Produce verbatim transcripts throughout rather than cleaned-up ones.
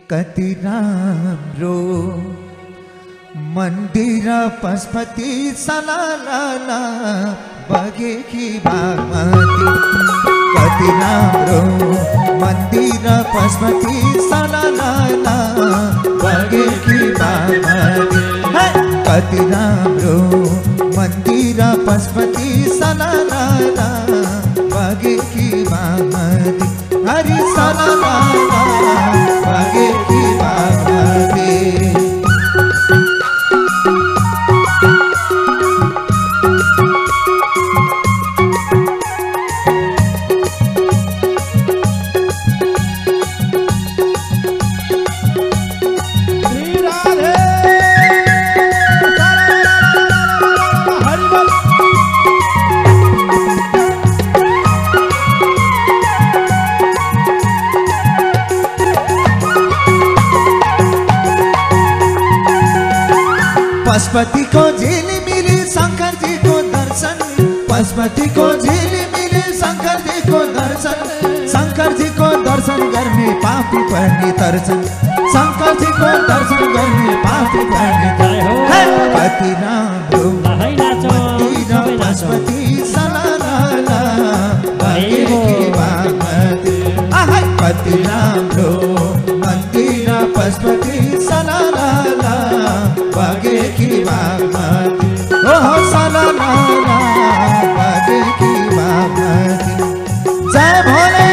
कति राम्रो मन्दिर पशुपति सलाला बगेकी बागमती कति राम्रो मन्दिर पशुपति सलाला बगेकी बागमती कति राम्रो मन्दिर पशुपति सलाला बगेकी बागमती हरि सलाला बगेकी बागमती पशुपति को झिलिमिली शंकर जी को दर्शन पशुपति को झिलिमिली शंकर जी को दर्शन शंकर जी को दर्शन गर्ने पापी पनि तर्छन् शंकर जी को दर्शन गर्ने पापी पनि तर्छन् कति राम्रो मन्दिर पशुपति सलाला बगेकी बागमती कति राम्रो मन्दिर पशुपति सलाला बगेकी बागमती ओहो सलाला बगेकी बागमती जय भोले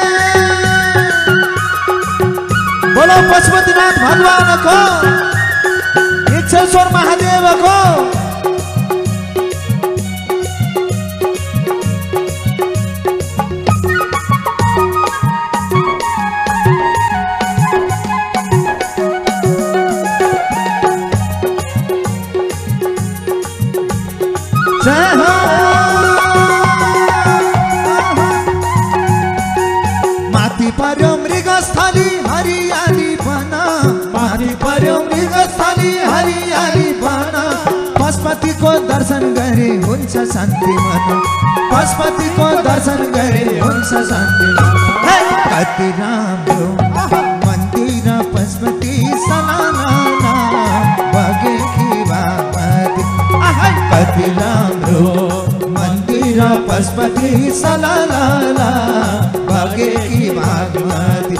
बोलो पशुपतिनाथ भगवान को इच्छेश्वर महादेव को माथि पर्यो मृगस्थली हरियाली बन माथि पर्यो मृगस्थली हरियाली बन पशुपति को दर्शन गरे हुन्छ शान्ति मन पशुपति को दर्शन गरे हुन्छ शान्ति मन कति राम्रो मन्दिर पशुपति सलाला बगेकी बागमती कति राम्रो मन्दिर पशुपति सलाला बगेकी बागमती